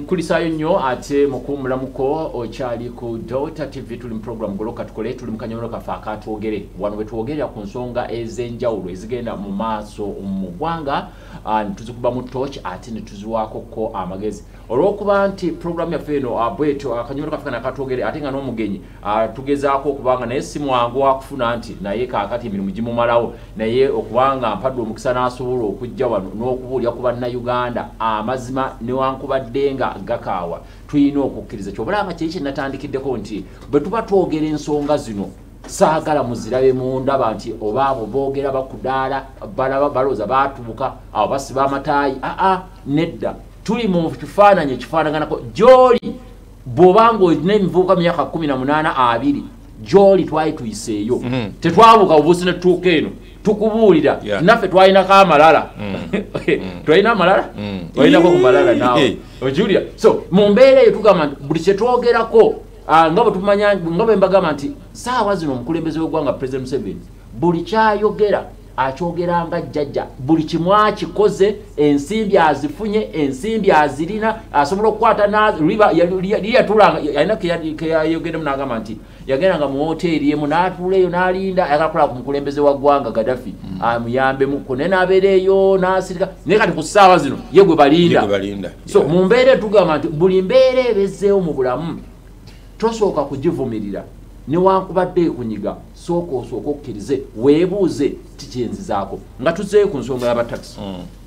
kulisayo nnyo ate mukumulamuko okyali ku Dota TV tuli mu program goloka tukole tuli mu kanyomero kafa akatwogere wano wetwogerera ku nsonga ez'enjawulo ezigenda mu maaso mu ggwanga tuzikuba mu torch ate ne tuziwaako ko amagezi olw'okuba nti program yaffe eno bweto akanyomero kafa nakatwogere ate nga n'omugenyi tugezaako okubanga naye si mwangu wakufuna nti naye kaakati emirimu gimumalawo naye okubanga mpadde omukisa n'asobola okujja wano n'okubuulira ku bannayuganda amazima newankubadde nga gakaawa tulina okukkiriza kyobulanga kiri kye natandikiddeko nti bwe tuba twogera ensonga zino saagala muzirabe mundaba nti oba abo boogera bakudaala balooza baatubuka abo basiba amataayi nedda tuli mu kifaananyi ekifaanaganako gy'oli bw'obanga olina emivubuka myaka 18 gy'oli twali tuyiseeyo tetwabuuka bubuusi ne tutuuka eno tukubuulira naffe twalinako amalala twalina amalala twalinako ku malala naawe ojulia so mu mbeera eyo tugamba nti buli kyetwogerako nga bwe tumanya nga bwe mbagamba nti saawa zino omukulembeze w'eggwanga President Museveni buli kyayogera akyogeranga jjajja buli kimu akikoze ensimbi azifunye ensimbi azirina asobola okukwata liyatulanga yalina keyayogeddemu n'agamba nti yagendanga mu hoteri emu n'atuulaeyo n'alinda ayagala ku mukulembeze wa ggwanga Gaddafi amuyambemu naye n'abeera eyo n'asirika naye kati ku ssaawa zino ye gwe balinda so mu mbeera tugamba nti buli mbeera ebezzeewo mu bulamu tosooka kugivumirira newankubadde ekunyiga sooka osooka okkirize weebuuze tikyenzizaako nga tuzzeeyo ku nsonga y'abataxi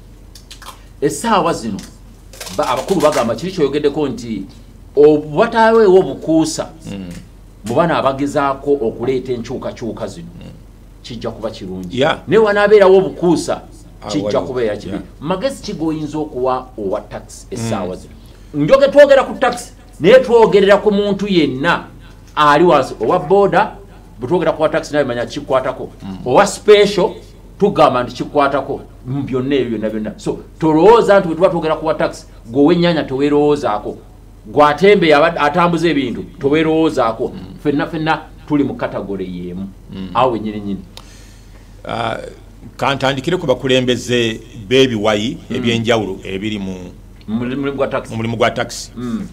essaawa zino abakulu bagamba kiri kyoyogeddeko nti obwataaweewo obukuusa mu bana abagezaako okuleeta enkyukakyuka zino kijja kuba kirungi naye wanaabeerawo obukuusa kijja kubeera kibi magezi kigoyinza okuwa owa taxi essaawa zino njoge twogera ku taxi naye twogerera ku muntu yenna ali wansi owa boda butwogera ku taxi naye manya kikwatako owa special tugamba nti kikwatako byonna ebyo byonna so tolowooza nti bwe tuba twogera ku taxi gwe ennyanya towerowoozaako gwatembe atambuza ebintu towerowoozaako fenna tuli mu category yemu awe nyini kantandikire ku bakulembeze b'ebiwayi ebyenjawulo ebiri mu mulimu gwa taxi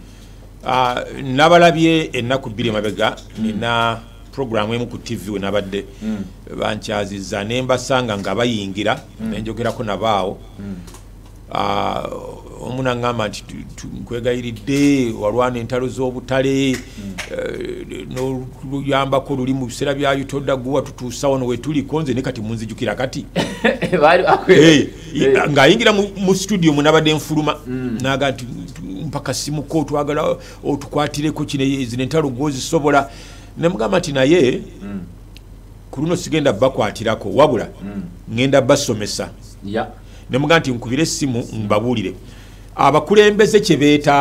nabalabye ennaku 2 emabega nina programu emu ku TV we nabadde bankyazizza ne mbasanga nga bayingira nenjogerako nabaawo omuna ngamba nti nkwegayiridde walwana entalo z'obutale n'oluyambako luli mu biseera byayo todda guwa tutuusa wano wetuliko nze ne kati munzijukira kati ng'ayingira mu studio munabadde nfuluma naga nti mpaka simuko twagala otukwatireko zino entalo gwozisobola nemugamba nti naye ku luno sigenda bakwatirako wabula ngenda basomesa nemugamba nti nkubire essimu mbabuulire abakulembeze kye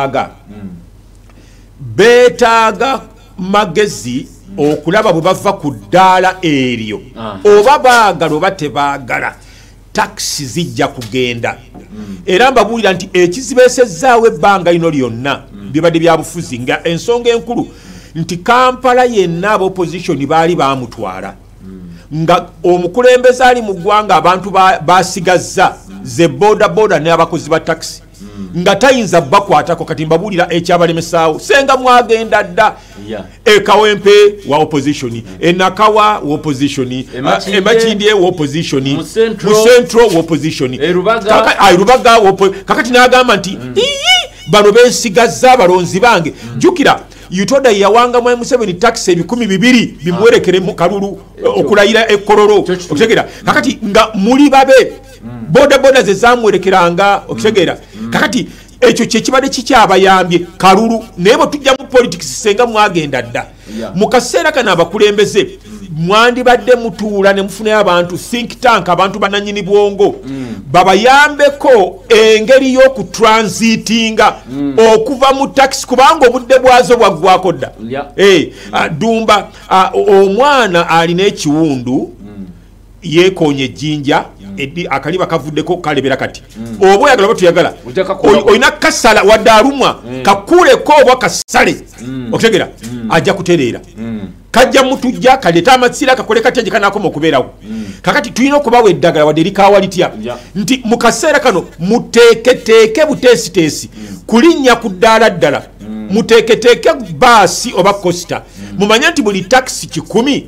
beetaaga magezi okulaba bwe bava ku ddaala eryo oba baagala oba tebaagala taxi zijja kugenda era mbabuulira nti ekizibeesezaawo ebbanga lino lyonna bibadde bya bufuzi nga ensonga enkulu nti Kampala yenna ab'opposition baali baamutwala nga omukulembeze ali mu ggwanga abantu basigazza ze boda n'abakozi ba taxi nga tayinza bakwatako kati mbabuulira ekyabalemesaawo senga mwagenda dda ekawempe wa opposition enakawa wa opposition emakindye wa opposition mu central wa opposition Rubaga kakati n'agamba nti bano bensigazza abalonzi bange jukira yutoda yawanga mwe Museveni taxi 200 bimuwerekere mu kalulu okulayira ekororo okutegera kakati nga muli babe boda ze zamwerekeranga okutegera kakati ekyo kye kibadde kikyabayambye kalulu nebo tujja mu politics senga mwagenda dda mu kaseera kana abakulembeze mwandibadde mutuula ne mufuna abantu think tank abantu bananyini bwongo babayambeko engeri y'okutransitinga okuva mu taxi kubanga obudde bwazo bwaggwako dda Dumba omwana alina ekiwundu yeekonye ejjinja akaliba kavuddeko kalebera kati oba oyagala batuyagala olina kasala wadde alumwa kakuuleko oba kasale okutegera ajja kutereera kajja mutujja kaleta amatsira kakole katya kanakoma okubeerawo kakati tulina okubawa eddagala wadde likawa litya nti mu kaseera kano muteeketeeke buteesiteesi kulinnya ku ddaala ddala muteeketeeke baasi oba costa mumanye nti buli takisi 100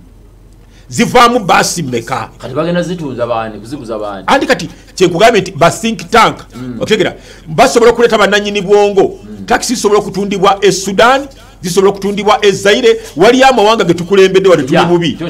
zivaamu baasi mmeka kati bagenda zitunza baani kuziguza baani andi kati kyenkugambye nti ba think tank otegera basobola okuleeta bannannyini bwongo takisi zisobola okutundibwa e Sudan zisobola okutundibwa e Zaire wali amawanga getukulembedde wadde tuli bubi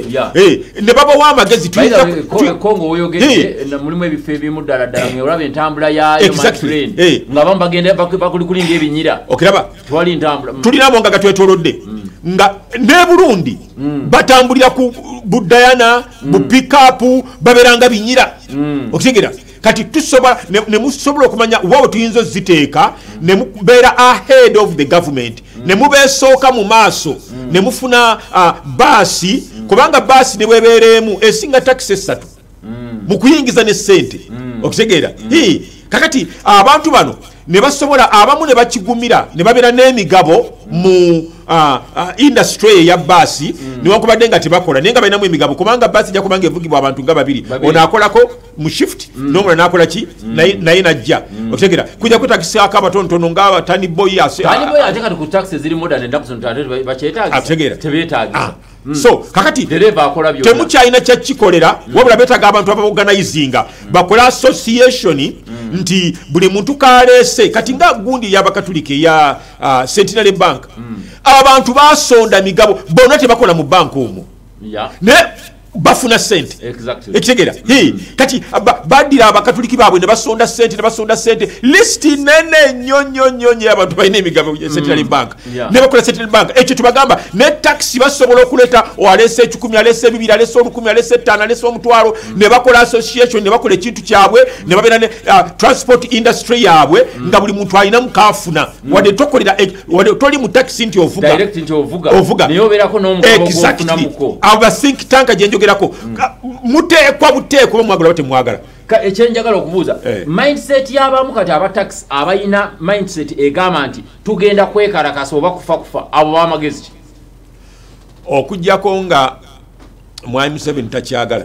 ne babawa amagezi Kongo oyogedde mulimu ebifo ebimu ddala ddala ng'olaba entambula yayo nga bamu bagenda bakulikulinga ebinyira okiraba twali ntambula tulina amawanga gatwetoolodde nga ne Burundi batambulira ku Budayana bu pikapu baberanga binyira okutegera kati tusobola ne musobola okumanya wawe tuyinza ziteeka ne mubeera ahead of the government ne mubeesooka mu maaso ne mufuna baasi kubanga baasi ne bwebeereemu esinga takisi 3 mu kuyingiza ne ssente okutegeera kakati abantu bano ne basobola abamu ne bakigumira ne babeera n'emigabo mu industry ya baasi newankubadde nga tebakola naye nga balinamu emigabo kubanga baasi ejja kubanga evugibwa abantu nga babiri ono akolako mu shift n'omulala nakola ki naye najja okutegera kujja kutakisaako abatonotono ng'abatani boyi ate kati ku taxi ziri modern ennaku zino bakyetaagisa tebeetaagisa so kakati temukyalina kyakikolera wabula beetaaga abantu abaorganizinga bakole association nti buli muntu kaleese kati nga gundi y'abakatulika eya Centenary Bank abantu basonda migabo bonna tebakola mu banka omwo ne bafuna sente ekitegeera kati baddira abakatuliki baabwe ne basonda sente listi nene nnyo y'abantu balina emigabo Centenary Bank ne bakola Centenary Bank ekyo tubagamba ne taxi basobola okuleeta alese 10 alese 2 alese 10 alese 5 alese 1,000 ne bakola association ne bakola ekintu kyabwe ne babeera ne transport industry yaabwe nga buli muntu alina mukafuna wadde tokolera wadde toli mu taxi nti ovuga naye obeerako n'omugabo gw'ofunamuko aba think tank ajenjogerako muteekwa buteekwa mwagala bate mwagala ekyenjagala okubuuza mindset y'abamu kati abataxi abayina mindset egamba nti tugenda kwekalakasa oba kufa abo b'amagezi ki okuggyako nga Mwami Museveni takyagala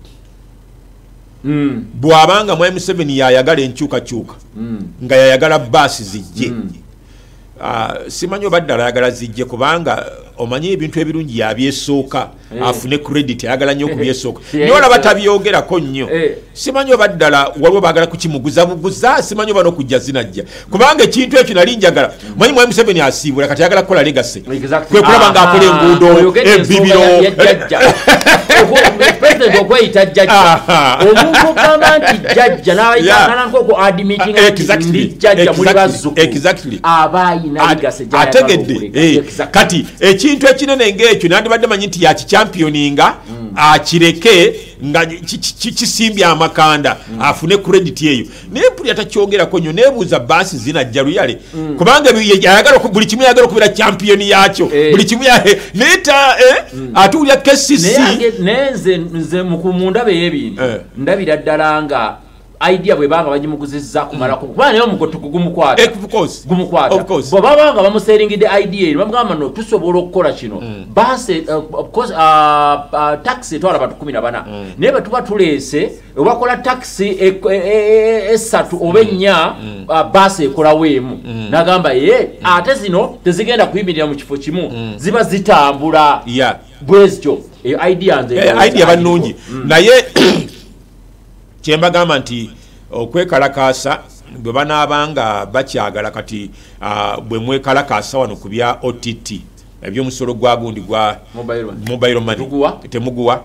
bw'abanga Mwami Museveni yayagala enkyukakyuka nga yayagala baasi zijje simanyi oba ddala ayagala zijje kubanga omanyi ebintu ebirungi yabyesooka afune credit ayagala nnyo okubyesooka naye olaba tabyogerako nnyo simanyi oba ddala waliwo baagala kukimuguza buguza simanyi oba n'okujja zinajja kubanga ekintu ekyo nali njagala manyi Mwami Museveni asiibula kati ayagala kukola legase kwe kulaba ng'akola enguudo ebibiro president okweyita jjajja omuntu ogamba nti jjajja n'abayitangana nk'okwo admittinga ndi jjajja muli bazzukulu abaayina legase ategedde kati ekintu ekinene ng'ekyo nandibadde manyi nti yakichampioninga akireke nga kisimbye amakanda afune credit eyo naye puli atakyogerako nnyo neebuuza baasi zinajja luyale kubanga ayagala buli kimu yagala okubeera champion yakyo buli kimu neeta atuulya KCC naye nze mu ndaba ey'ebintu ndabira ddala nga idea bwe banga bagimuguzizza kumalako kuba naye omugoto gumukwata bwe banga bamuseringidde idea eno bamugamba no tusobola okukola kino base taxi etwala abantu 14 naye bwe tuba tuleese obakola taxi esatu oba ennya base ekolawo emu n'agamba ate zino tezigenda kuyimirira mu kifo kimu ziba zitambula bwezityo idea bannungi naye kyembagamba nti okwekalakaasa bwe banaabanga bakyagala kati bwe mwekalakaasa wano ku bya OTT ebyomusolo gwa gundi gwa mobile money temuguwa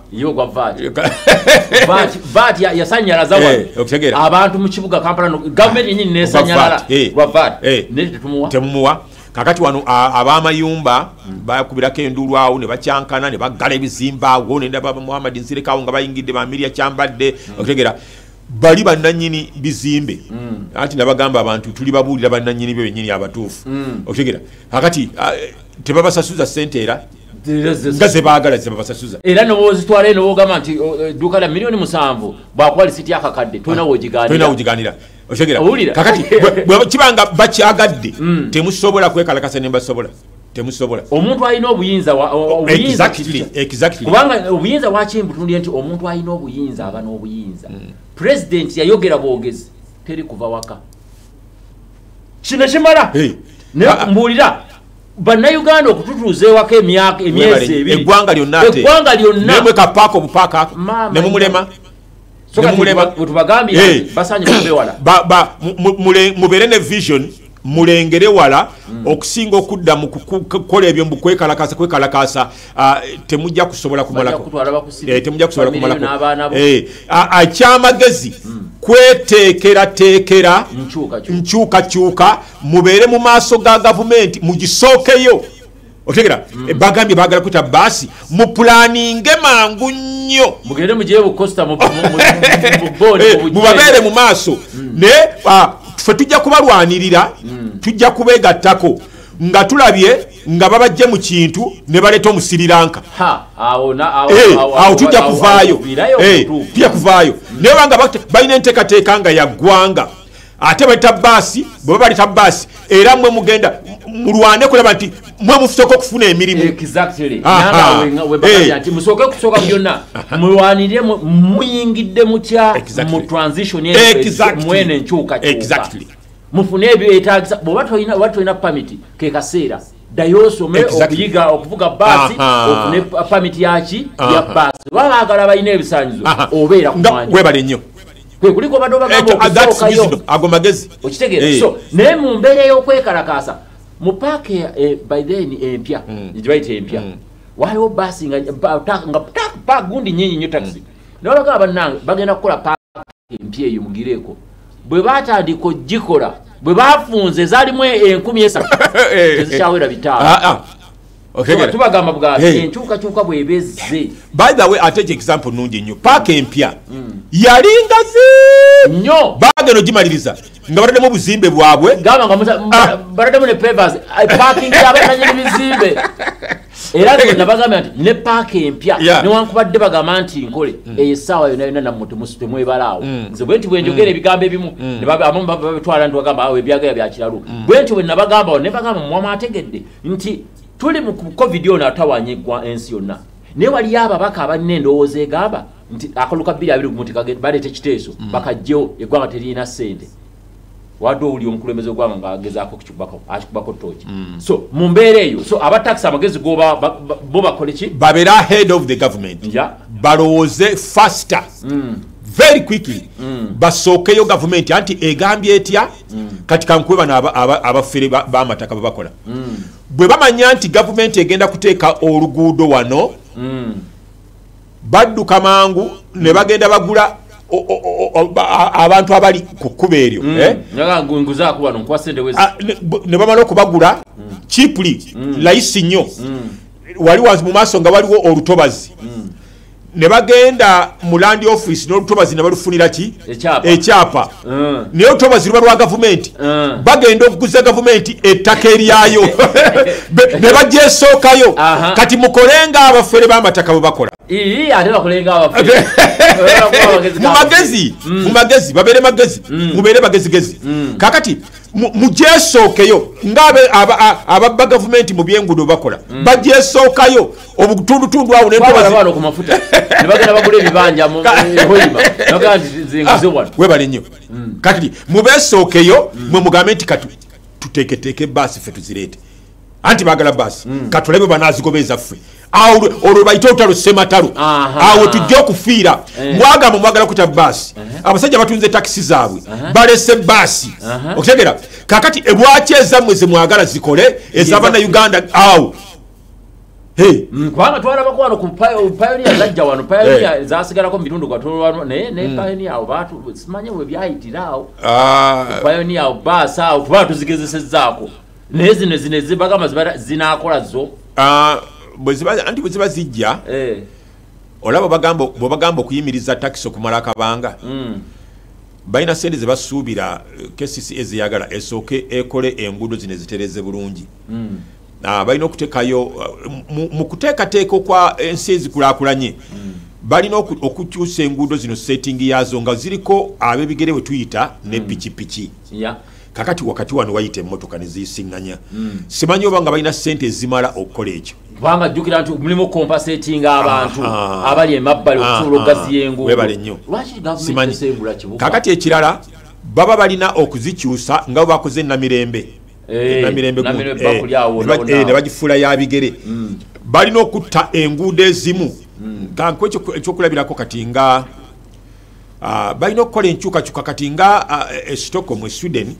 VAT yasanyalaza wano abantu mu kibuga Kampala gavumenti yennyini nesanyalala lwa VAT temumuwa kakati wano ab'amayumba bakubirako enduulu awo ne bakyankana ne baggala ebizimba awo nendaba Muhammad Nsirekawo nga bayingidde bamiria kyambadde okutegera bali bannannyini bizimbe anti nabagamba abantu tuli babuulira bannannyini byo bennyini abatuufu okutegera kakati tebabasasuza ssente era nga zebaagala zebabasasuza era nobozitwala eno bogamba nti edduuka lya milioni 7 bwakuba lisiti yakakadde tolina wogiganira kakati kibanga bakyagadde temusobola kwekalakasa ne basobola temusobola omuntu alina obuyinza exactly kubanga obuyinza bwakimbutundi nti omuntu alina obuyinza aba n'obuyinza president yayogera bwogezi teri kuva waka kino kimala mbuulira bannayuganda okututuuza ewaka emyezi ebiri eggwanga lyonna nemwe kapaaka obupaaka nemumulema wetubagambye basanye kubewala mubeere ne vision mulengere wala okusinga okudda mu kukola ebyo mu kwekalakaasa temujja kusobola kumalako temujja kusobola kumalako akyamagezi kweteekerateekera nkyukakyuka mubeere mu maaso ga gavumenti mugisookeyo otegera bagambye baagala kuta baasi mupulaninge mangu nnyo mubabeere mu maaso ne ffe tujja kubalwanirira tujja kubeegattako nga tulabye nga babajje mu kintu ne baleeta omusiriranka awo tujja kuvaayo naye banga balina enteekateeka nga yaggwanga ate baleta baasi bwe baleta baasi era mwe mugenda mulwane kulaba nti mwe mufuteko okufuna emirimu musooke kusooka byonna mulwanirire muyingidde mutya mu transition mwene enkyukakyuka mufune ebyo etagisa bwoba tolina pamiti ke kaseera ddayo osome okuyiga okuvuga baasi ofune pamiti yaki ya baasi baba baagala balina ebisaanyizo obeera kumwanya webale nnyo kuliko bado bagamba ago magezi okitegeera so naye mu mbeera y'okwekalakaasa mu paaka by then empya gibayita empya waliwo baasi nga paaka gundi nyinyi nnyo taxi naye bagamba bannange bagenda kukola paaka empya eyo mugireeko bwe batandika ogikola bwe bafunze zaalimu 13,000 tezikyawera 5 tubagamba bwati enkyukakyuka bwebezze by the way ate example nungi nnyo paaka empya yalingazi nnyo bageno gimaliriza nga bataddemu obuzimbe bwabwe bataddemu ne pavers parking yabatanyiri bizimbe era nabagambye nti ne paaka empya newankubadde bagamba nti nkole eyo essaawa yonna yonna nammwe temwebalaawo nze bwe nti bwe njogera ebigambo ebimu abamu babitwala nti bagamba awo ebyagala byakiralu bwe nti bwe nabagambawo ne bagamba mwamwategedde nti tuli mu covid ono atawanye ensi yonna naye waliyo ababaka abalina endowooza egamba nti akalulu ka 2020 baleeta ekiteeso bakajjewo eggwanga teririna ssente wadde owuli omukulembeze ogwanga ngaagezaako akikubako tooki so mu mbeera eyo so abataxi amagezi bo bakole ki babeere ahead of the government balowooze faster very quickly basookeyo gavumenti anti egambye etya kati kankuwe bano abafere b'amataka bebakola bwe bamanya nti gavumenti egenda kuteeka oluguudo wano badduka mangu ne bagenda bagula abantu abali ku kkuba eryo ne bamala okubagula cheaply layisi nnyo wali mu maaso nga waliwo olutobazi ne bagenda mu land office n'olutobazi ne balufunira ki ekyapa naye olutobazi luba lwa gavumenti bagenda okuguza gavumenti ettaka eryayo ne bagyesookayo kati mukolenga abafere b'amataka bwe bakola mumagezi babeere magezi mubeere bagezigezi kakati mugyesookeyo ng'ababba gavumenti mu byengudo bakola bagyesookayo obutundutundu awo webale nnyo kati mubeesookeyo mwe mugambe nti kati tuteeketeeke baasi ffe tuzireete anti baagala baasi katulabe banaazigobeeza ffe olwo bayite olutalo sematalo awo tujja okufiira mwagamba mwagala kuta baasi abasajja batunze takisi zaabwe balese baasi okutegera kakati ebwaki ezammwe ze mwagala zikole ez'abannayuganda awo kubanga twalabako wano ku pioneer zajja wano pioneer zasigalako mu bitundu kwatolwano naye pioneer awo simanye bwe byayitira awo pioneer awo baasi awo tubala tuzigezesezzaako naye zino zibagamba zinaakola zo anti bwe ziba zijja olaba bwe bagamba okuyimiriza takisi okumala akabanga balina sente ze basuubira KCC eziyagala esooke ekole enguudo zino ezitereze bulungi balina okuteekayo mu kuteekateeka okwa ensi ezikulaakulanye balina okukyusa enguudo zino setting yazo nga ziriko ab'ebigere bwe tuyita ne pikipiki kakati wakati wano wayita emmotoka ne ziyisiŋŋanya simanyi oba nga balina ssente ezimala okukola ekyo kubanga jjukira nti mulimu compensatinga abantu abali emabbali okusobola okugaziya enguudo webale nnyo lwaki gavumenti esengula kibuga kakati ekirala baba balina okuzikyusa nga bwe bakoze namirembe ne bagifuula ya bigere balina okutta enguudo ezimu kankwe ekyokulabirako kati nga balina okukola enkyukakyuka kati nga Stockholm Sweden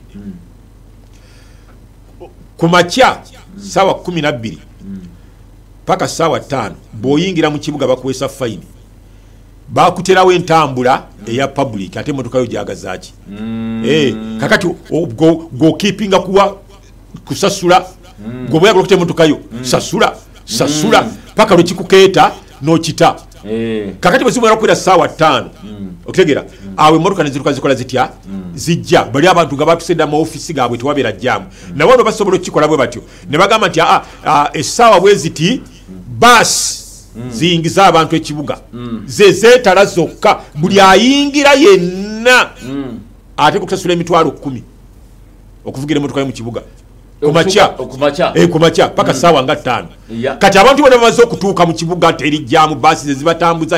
ku makya saawa 12 paka saawa 5 bw'oyingira mu kibuga bakuweesa fayini bakuterawo entambula eya public ate emotoka yo gyagazaaki kakati g'okiipinga kuwa kusasula gweoyagala okuta emotoka yo sasula paka lwekikukeeta n'okita kakati bwe zimala kukwera saawa 5 okutegera awo emmotoka neziruka zikola zitya zijja bali abantu nga batusedda mu ofisi gaabwe tewabeera jjaamu nawe no basobola okukikola bwe batyo ne bagamba nti essaawa bwe ziti baasi ziyingiza abantu ekibuga ze zeetala zokka buli ayingira yenna ate kukusasula emitwalo 10 okuvugira emmotoka yo mu kibuga kumakya paka saawa nga 5 kati abantu bona bamaze okutuuka mu kibuga teri jjaamu baasi zezibatambuza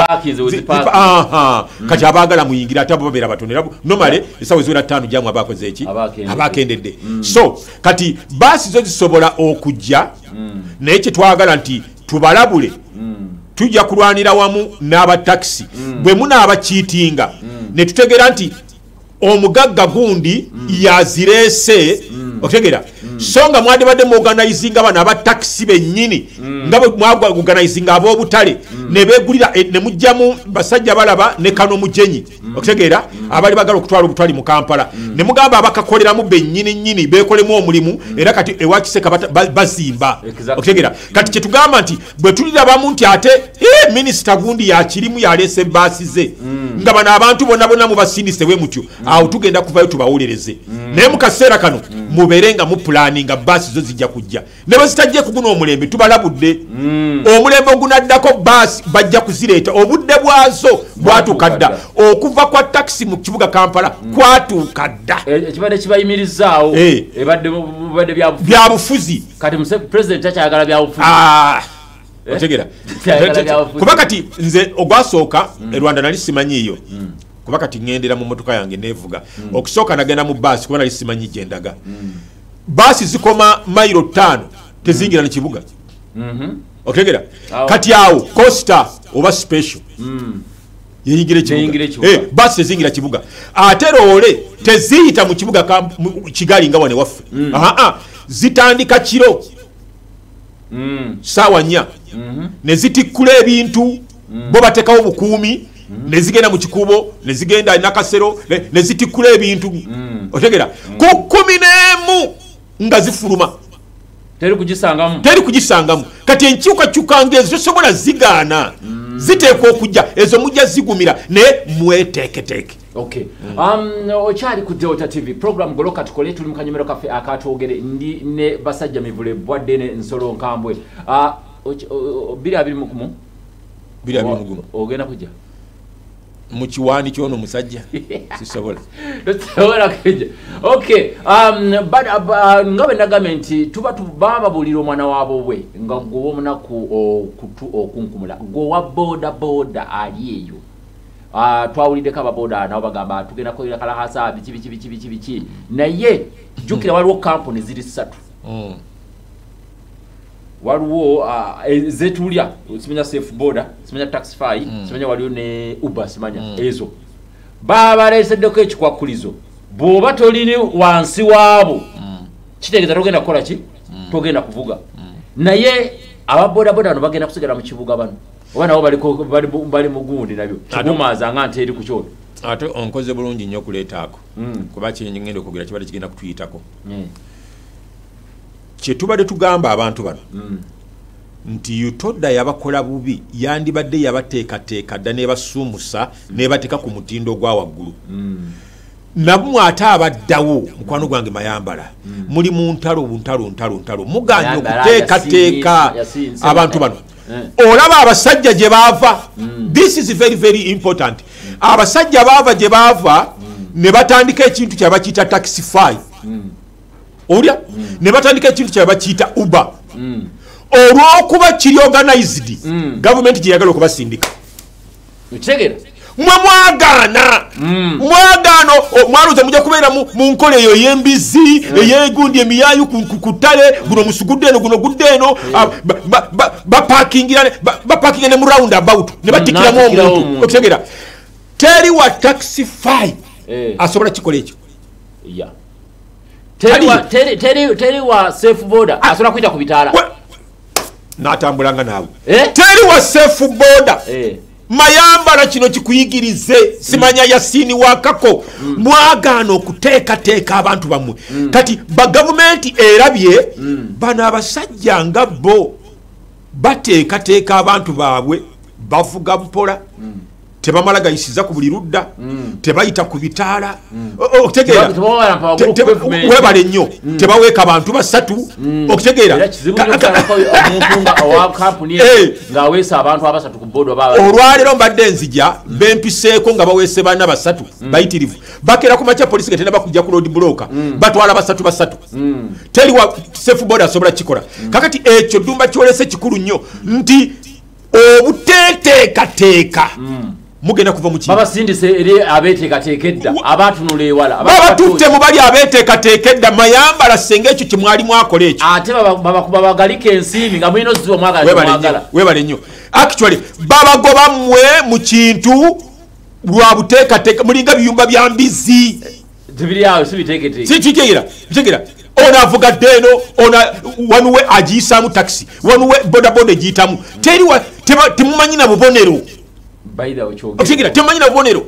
kati abaagala muyingira ate abo babeera batono nomale esaawa eziwera 5 jjaamu abakoze eki abakendedde so kati baasi zo zisobola okujja naye kyetwagala nti tubalabule tujja kulwanira wamu n'abatakisi bwe munaabakiitinga ne tutegeera nti omugagga gundi yazireese okutegera so nga mwadibadde mu organizinga bano abatakisi bennyini nga bwe mwaorganizinga ab'obutale ne beegulira ne mujjamu basajja balaba ne kano mujenyi okutegeera abali bagala okutwala obutwali mu Kampala ne mugamba abakakoleramu bennyini nnyini beekolemu omulimu era kati ewakiseka bazimba okutegeera kati kyetugamba nti bwe tulirabamu nti ate minisita gundi yakirimu yaleese baasi ze nga bano abantu bonna bonna mubasindise bwe mutyo awo tugenda kuvayo tubawulereze naye mu kaseera kano mubeere nga mu pulaninga baasi zo zijja kujja ne bwe zitajje kuguna omulembe tubalabudde omulembe ogunaddako baasi bajja kuzireeta obudde bwazo bwatuuka dda okuva kwa takisi mu kibuga Kampala kwatuuka dda ekibadde kibayimirizaawo ebadde byabufuzi kati pulezidenti akyagala byabufuzi otegera kuba kati nze ogwasooka Rwanda nali simanyiiyo kuba kati ngendera mu motoka yange nevuga okusooka nagenda mu baasi kuba nali simanyi gyendaga baasi zikoma mailo 5 tezingira nekibuga otegera kati awo costa oba special yeyingira ekibuga baasi tezingira kibuga ate loole teziyita mu kibuga Kigali nga wane waffe zitandika kiro saawa 4 ne zitikkula ebintu bo batekawo obukuumi ne zigenda mu kikubo ne zigenda nakasero ne zitikkula ebintu otegera ku 11 nga zifuluma teri kugisangamu kati enkyukakyuka ngezo tosobola zigaana ziteekwa okujja ezo mujja zigumira naye mweteeketeeke Okay. Okyali ku Delta TV program goloka tukole tuli mu kanyomero kaffe akatwogere ndi ne basajja mivule bwadde ne nsolo nkambwe. 221 ogenda kujja mu kiwani kyono musajja sisobola kujja. Okay. Ngabe na government tuba tubaba buliro mwana wabo bwe nga gwo omunaku okunkumula gwo wa boda aliyeyo. Twawuliddeko ababoda nabo bagamba tugenda kolera kalahasa biki naye jukira waliwo kampuni ziri 3 waliwo zetulya simenya safe border simenya taxify simenya waliwo ne Uber simenya ezo baba leseddeko ekikwakulizo bwoba tolini wansi waabo kitegeeza togenda kukola ki togenda kuvuga naye ababoda bano bagenda kusigala mu kibuga bano wana bali mugundi nabyo kibumaza nga nteri ku kyoto ate onkoze bulungi nnyo kuleetaako kuba ngenda okugira kibadde kigenda kutuyitako kyetubadde tugamba abantu bano nti yutoda yabakola bubi yandibadde yabateekateeka dda nebasuumusa nebateeka ku mutindo gwa waggulu nabu ate abaddawo mukwano gwange mayambala muli mu ntalo muganya okuteekateeka abantu bano olaba abasajja gye baava this is very very important abasajja baava gye baava ne batandika ekintu kyabakiyita taxify olya ne batandika ekintu kye bakiyita Uber olw'okuba kiri organized gavumenti gye yagala okubasindika ukitegera mwe mwagaana mwaluza mujja kubeera mu nkola eyo ey'embizi ey'egundi emiyayu ku ttale guno musugudde eno guno gudde eno bapakingira ne mu round about ne batikiramu omuntu okutegera teri wa taxify asobola kikola ekyo teri wa safe border asobola kuyita ku bitaala n'atambulanga naawe teri wa safe border mayambala kino kikuyigirize simanya yasini wakako mwagaana okuteekateeka abantu bammwe kati bagavumenti erabye bano abasajja nga bo bateekateeka abantu baabwe bavuga mpola tebamala gayisiza ku buli ludda tebayita ku bitaala okutegeera webale nnyo tebaweeka abantu basatu okutegeera olwaleero mbadde nzija bempiseeko nga baweese bana basatu bayitirivu bakeera ku makya polisi getenda bakujja ku road bloka batwala basatu teri wa safe border asobola kikola kakati ekyo ddumba kyolese kikulu nnyo nti obuteeteekateeka mugenda kuva mu kintu babasindise eri abeteekateekedda abatunula ewala babatutte mu bali abeteekateekedda mayambala senga ekyo kye mwali mwakola ekyo ate babakuba bagalika ensimbi nga mulina ozziwa mwagala webale nnyo actually babagoba mmwe mu kintu lwa buteekateeka mulinga biyumba bya mbizi tebiri awo si biteeketeeke sikitegeera ono avuga ddeno wanuwe agiyisaamu taxi wanuwe bodaboda egiyitamu temumanyi na bubonero okutegeera temumanyi na bubonero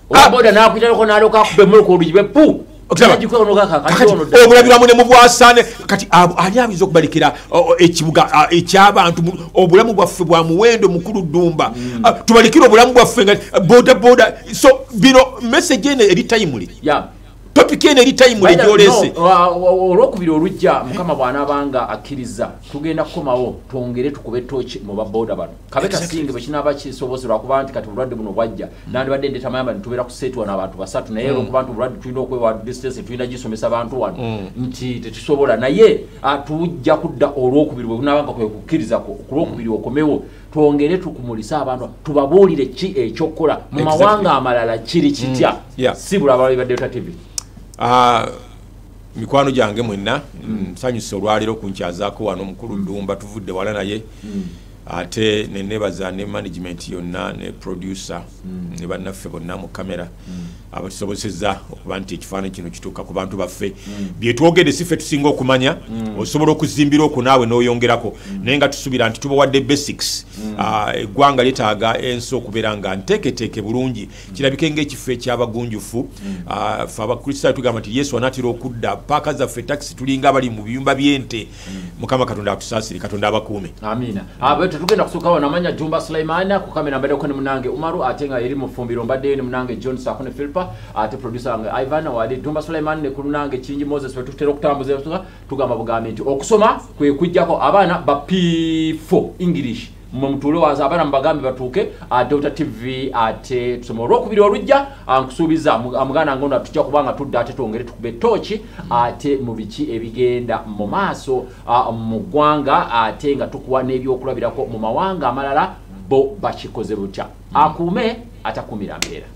obulabiramu ne mubwasaane kati ani ayinza okubalekera ekibuga eky'abantu obulamu bwaffe bwa muwendo mukulu ddumba tubalekere obulamu bwaffe nga bodaboda so bino message eno eri timely topic eno eri timely gyolese olwokubiri olujja mukama bw'anaabanga akkiriza tugenda kukomawo twongere tukube toki mu baboda bano kabe kasinge bwe kinaaba kisobozerwa kuba nti kati obulwadde buno bwajja nandibadde ndeeta mayamba nitubeera ku seeti wano abantu basatu naye olwokuba nti obulwadde tulina okwewa distance tulina gisomesa abantu wano nti tetusobola naye tujja kudda olwokubiri bwe bunaabanga kwe kukkiriza ku lwokubiri okomewo twongere tukumulisa abantu tubabuulire ki ekyokukola mu mawanga amalala kiri kitya si bula abalali ba Delta TV. Mikwano gyange mwenna nsanyuse olwaleero kunkyazaako wano mukulu Ddumba tuvudde wala naye ate nenebaza ne management yonna ne producer ne bannaffe bonna mu kamera abatusobozesezza okuba nti ekifaananyi kino kituuka ku bantu baffe byetwogedde si ffe tusinga okumanya osobola okuzimbira okwo naawe n'oyongerako naye nga tusuubira nti tubawadde basics eggwanga lyetaaga ensi okubeera nga nteeketeeke bulungi kirabike ng'ekifo ekyabagunjufu ffe abakristaayo tugamba nti yesu anaatera okudda paaka zaffe takisi tulinga abali mu biyumba by'ente mukama katonda akusaasire katonda abakuume amiina tetugenda kusookawo namanya Jumba Sulaiman ku kamera mbaddeko ne munange Umaru ate nga eri mu ffumbiro mbaddeyo ne munange John Sakone Philpa ate producer wange Ivan wali Jumba Sulaiman ne kulunange Kingi Moses bwe tutera okutambuza tugamba bugambe nti okusoma kwe kujjako abaana ba P4 English mumutulo waza abaana mbagambe batuuke Delta TV ate tusoma olwokubiri olujja nkusuubiza amugana ngona tujja kubanga tudda ate twongere tukube tochi ate mu biki ebigenda mu maaso mu ggwanga ate nga tukuwa n'ebyokulabirako mu mawanga amalala bo bakikoze butya akuume atakumira mbeera.